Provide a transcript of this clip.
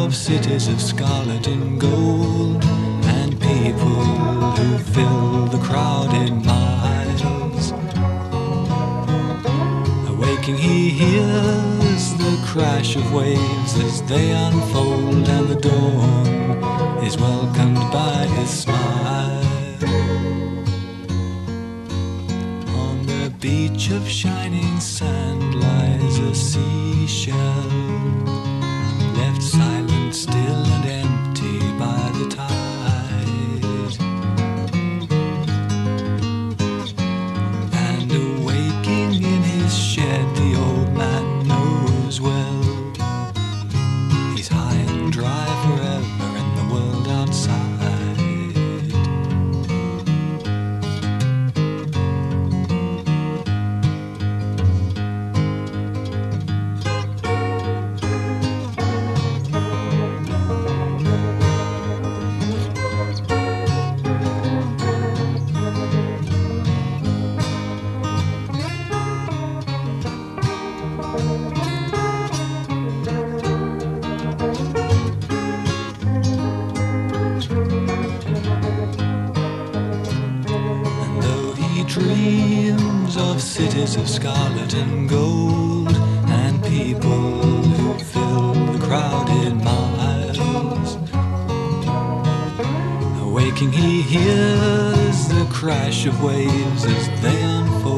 of cities of scarlet and gold, and people who fill the crowded miles. Awaking, he hears the crash of waves as they unfold, and the dawn is welcomed by his smile. On the beach of shining sand lies a seashell, left silent, still and empty by the tide. And awaking in his shed, the old man knows well, he's high and dry forever in the world outside. Dreams of cities of scarlet and gold, and people who fill the crowded miles. Awaking, he hears the crash of waves as they unfold,